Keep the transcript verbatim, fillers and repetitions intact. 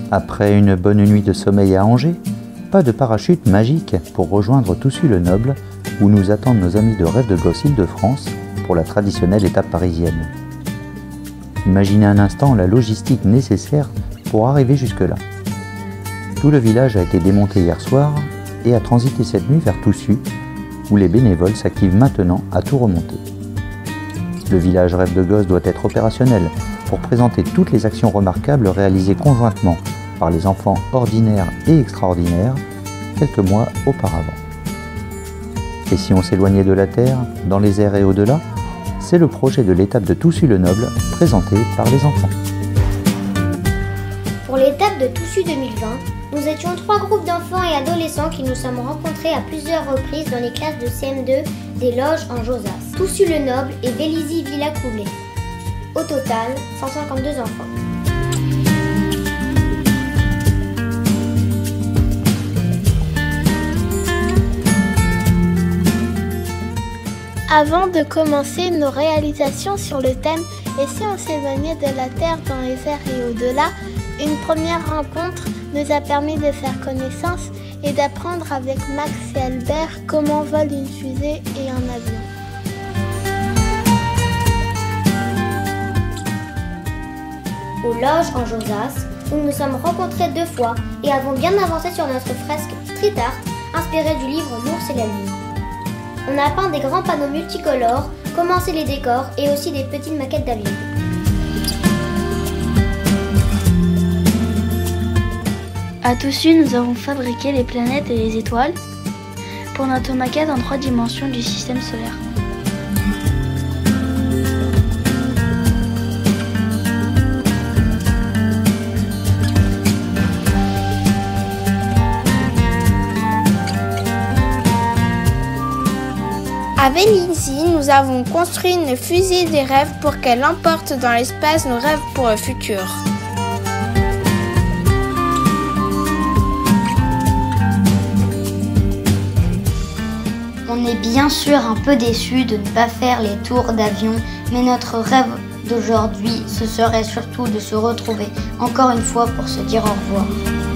Après une bonne nuit de sommeil à Angers, pas de parachute magique pour rejoindre Toussus-le-Noble, où nous attendent nos amis de Rêve de Gosse Île-de-France pour la traditionnelle étape parisienne. Imaginez un instant la logistique nécessaire pour arriver jusque-là. Tout le village a été démonté hier soir et a transité cette nuit vers Toussus, où les bénévoles s'activent maintenant à tout remonter. Le village Rêve de Gosse doit être opérationnel pour présenter toutes les actions remarquables réalisées conjointement par les enfants ordinaires et extraordinaires quelques mois auparavant. Et si on s'éloignait de la Terre, dans les airs et au-delà, c'est le projet de l'étape de Toussus-le-Noble présenté par les enfants. Pour l'étape de Toussus deux mille vingt, nous étions trois groupes d'enfants et adolescents qui nous sommes rencontrés à plusieurs reprises dans les classes de C M deux des Loges en Josas, Toussus-le-Noble et Vélizy-Villacoublay. Au total, cent cinquante-deux enfants. Avant de commencer nos réalisations sur le thème « Et si on s'éloignait de la Terre dans les airs et au-delà », une première rencontre nous a permis de faire connaissance et d'apprendre avec Max et Albert comment vole une fusée et un avion. Aux Loges en Josas, nous nous sommes rencontrés deux fois et avons bien avancé sur notre fresque street art inspirée du livre L'ours et la lune. On a peint des grands panneaux multicolores, commencé les décors et aussi des petites maquettes d'avions. À Toussus, nous avons fabriqué les planètes et les étoiles pour notre maquette en trois dimensions du système solaire. À Vélizy, nous avons construit une fusée des rêves pour qu'elle emporte dans l'espace nos rêves pour le futur. On est bien sûr un peu déçus de ne pas faire les tours d'avion, mais notre rêve d'aujourd'hui, ce serait surtout de se retrouver encore une fois pour se dire au revoir.